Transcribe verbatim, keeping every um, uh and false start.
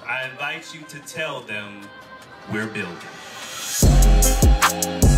I invite you to tell them we're building.